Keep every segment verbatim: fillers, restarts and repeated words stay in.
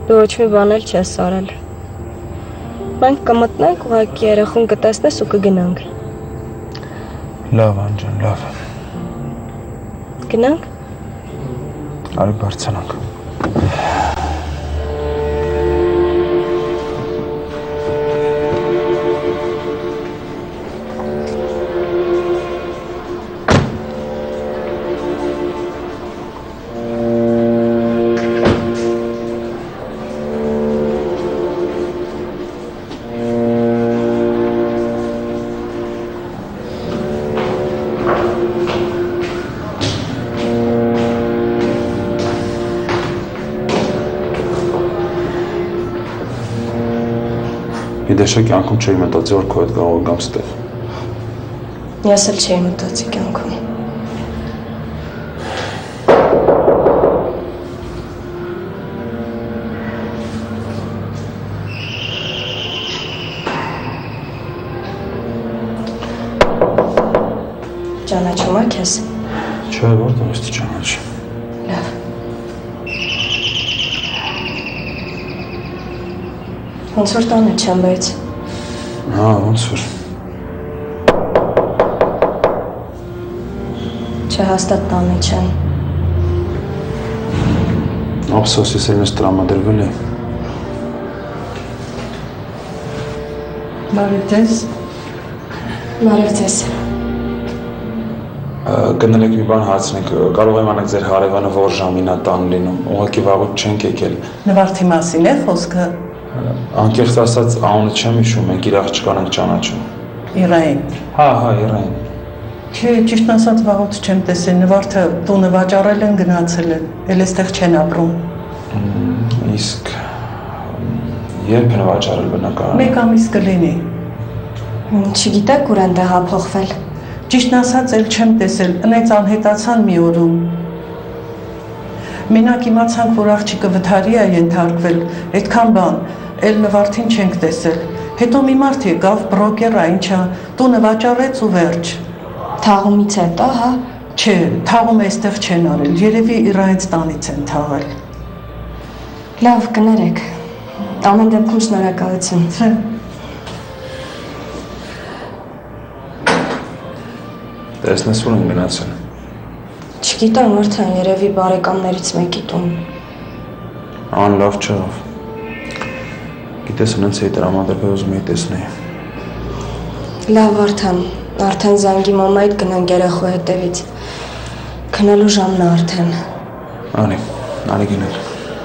Դու ոչ մի բան էլ չես արել։ Մենք կմտնենք, ուղղակի երախուն կտեսնես ու կգնանք։ Լավ, Անջան, լավ։ Գնանք։ Արի բարձրանանք։ Դեշա կյանքում չէի մտածի, որ քո հետ կարող գամ ստեղ։ Ես էլ չէի մտածի կյանքում։ Ճանաչում եք ես։ Չէ, որտեղ ես ճանաչի։ Լավ։ Ոնց որ տանը չեմ, բայց։ Հա, ոնց որ։ Չէ, հաստատ տանը չեմ։ Ափսոս, ես էլ մեզ տրամադրվել է։ Բարև ձեզ։ Բարև ձեզ։ Գնել եք մի բան հարցնենք, կարող եմ անեք ձեր հարևանը որ ժամին է տան լինում, ուղղակի վաղուց չենք եկել։ Նվարդի մասին է խոսքը։ Անկեղծ ասած անունը չեմ հիշում, մենք իր աղջկան ենք ճանաչում։ Իրային։ Հա, հա, Իրային։ Չէ, ճիշտ ասած վաղուց չեմ տեսել, Նվարդը տունը վաճառել են, գնացել են, էլ էստեղ չեն ապրում։ Իսկ երբ են վաճառել բնակարանը։ Մեկ ամիս կլինի։ Չգիտեք ուր են տեղափոխվել։ Ճիշտ ասած էլ չեմ տեսել, ընեց անհետացան մի օրում։ Մենակ իմացանք, որ աղջիկը վթարի է ենթարկվել, այդքան բան, էլ Նվարդին չենք տեսել։ Հետո մի մարդ եկավ, բրոկեր է, ինչա, տունը վաճառեց ու վերջ։ Թաղումից հետո, հա։ Չէ, թաղում այստեղ չեն արել, երևի Իրայից տանից են թաղել։ Լավ, կներեք։ Ամեն դեպքում շնորհակալություն։ Տեսնես որ են գնացել։ Չգիտեմ, արդեն երևի բարեկամներից մեկի տուն։ Ան լավ չեղավ։ Գիտես, հենց էի տրամադրվել ուզում էի տեսնեի։ Լավ, արդեն, արդեն զանգի մամայիդ գնանք երեխու հետևից։ Քնելու ժամն է արդեն։ Անի, անի գնալ։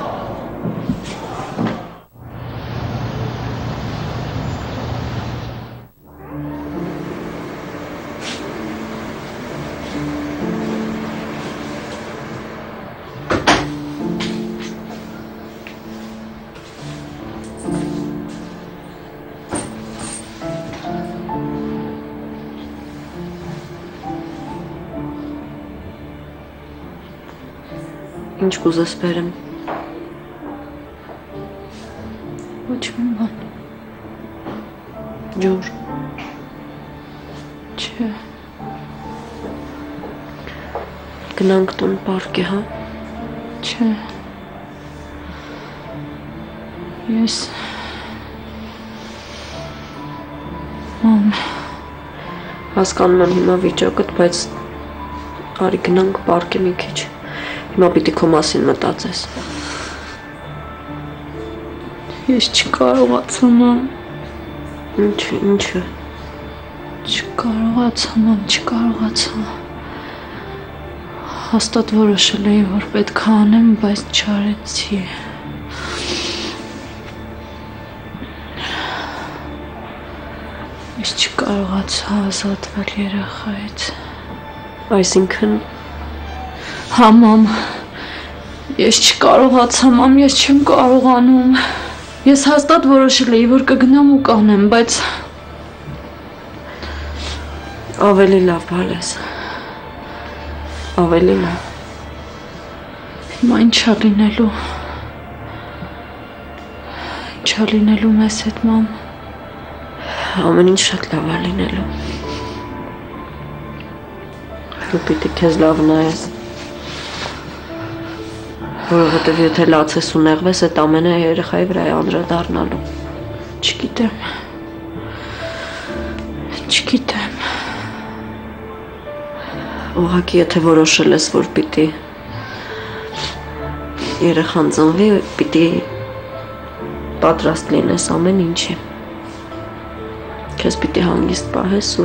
Ինչ կուզես բերեմ։ Ոչ մի բան։ Ջուր։ Չէ։ Գնանք տուն պարկի, հա։ Չէ։ Ես Մամ հասկանում եմ հիմա վիճակդ, բայց արի գնանք պարկի մի քիչ։ Հիմա պիտի քո մասին մտածես։ Ես չկարողացա, մամ։ Ինչ, ինչը։ Չկարողացա, մամ, չկարողացա։ Հաստատ որոշել էի, որ պետք է անեմ, բայց չարեցի։ Ես չկարողացա ազատվել երեխայից։ Այսինքն Հա, մամ, ես չկարողացա, մամ, ես չեմ կարողանում։ Ես հաստատ որոշել էի, որ կգնամ ու կանեմ, բայց ավելի լավ բան ես։ Ավելի լավ։ Հիմա ինչ է լինելու։ Ինչ է լինելու մեզ հետ, մամ։ Ամեն ինչ շատ լավ է լինելու։ Դու պիտի քեզ լավ նայես։ Որովհետև եթե լացես ու նեղվես, այդ ամենը երեխայի վրա է անդրադառնալու։ Չգիտեմ։ Չգիտեմ։ Ուղղակի եթե որոշել ես, որ պիտի երեխան ծնվի, պիտի պատրաստ լինես ամեն ինչի։ Քեզ պիտի հանգիստ պահես ու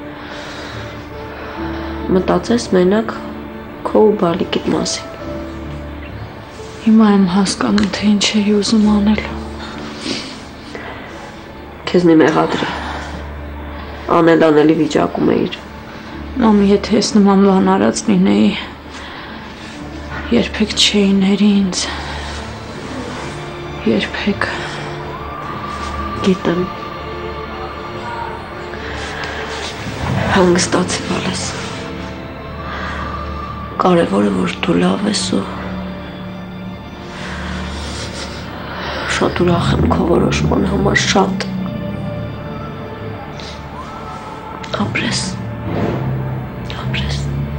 մտածես մենակ քո ու բալիկիդ մասին։ Հիմա եմ հասկանում, թե ինչ էի ուզում անել։ Քեզ մի մեղադրի։ Անել անելի վիճակում էիր։ Մամի, եթե ես նման բան արած լինեի, երբեք չէի ների ինձ։ Երբեք։ Գիտեմ։ Հանգստացիվալ ես։ Կարևորը, որ դու լավ ես ու շատ ուրախ եմ քո որոշման համար, շատ։ Ապրես, ապրես։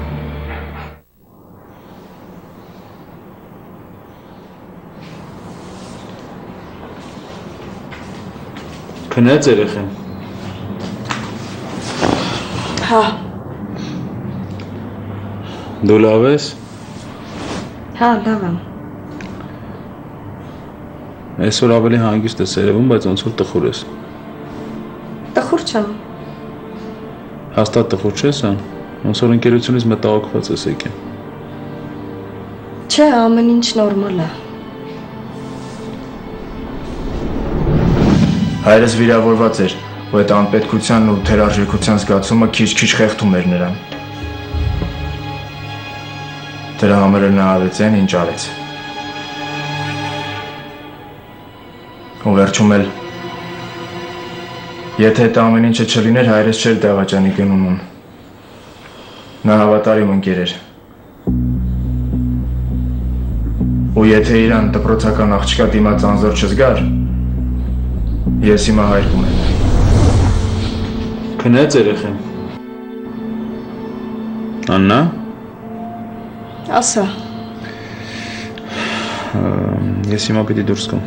Քնած երեխան։ Հա։ Դու լավ ես։ Հա, լավ եմ։ Այսօր ավելի հանգիստ ես երևում, բայց ոնց որ տխուր ես։ Տխուր չեմ։ Հաստատ տխուր չես, հա։ Ոնց որ ընկերությունից մտահոգված ես եկել։ Չէ, ամեն ինչ նորմալ է։ Հայրս վիրավորված էր, ու այդ անպետքությանն ու թերարժեքության զգացումը քիչ-քիչ խեղդում էր նրան։ Դրա համար էլ նա արեց այն, ինչ արեց։ Ու վերջում էլ, եթե այդ ամեն ինչը չլիներ, հայրս չէր դավաճանի գնում։ Նա հավատարիմ ընկեր էր։ Ու եթե իրան դպրոցական աղջկա դիմաց անզոր չզգար, ես հիմա հայր կունենայի։ Քնած երեխան։ Աննա։ Ասա։ Ես հիմա պիտի դուրս գամ։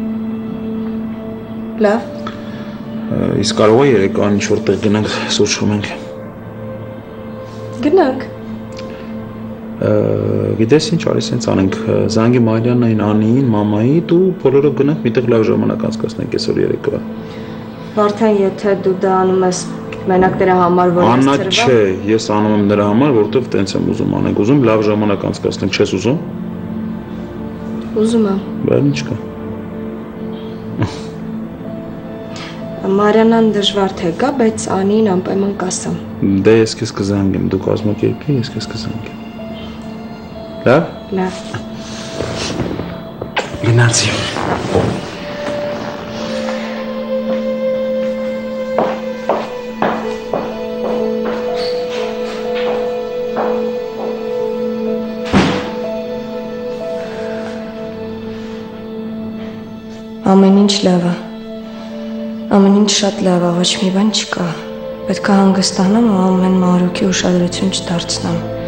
Լավ։ Իսկ կարող է երեկոյան ինչ որտեղ գնանք սուրճ խմենք։ Գնանք։ Գիտես ինչ արի սենց անենք, զանգի Մարիաննային, Անիին, մամայի, դու բոլորով գնանք միտեղ լավ ժամանակ անցկացնենք այսօր երեկոյան։ Վարդան, եթե դու դա անում ես մենակ դրա համար, որ ես Աննա, ծրվա։ չէ, ես անում եմ նրա համար, որովհետև տենց եմ ուզում անենք, ուզում լավ ժամանակ անցկացնենք, չես ուզում։ Ուզում եմ։ Բայց ինչ կա։ Մարիանան դժվար թե գա, բայց Անին անպայման կասեմ։ Դե ես քեզ կզանգեմ, դու կազմակերպի, ես քեզ կզանգեմ։ Լավ։ Լավ։ Գնացի։ Ամեն ինչ լավ է։ Ամեն ինչ շատ լավ է, ոչ մի բան չկա։ Պետք է հանգստանամ ու ամեն մարուկի ուշադրություն չդարձնեմ։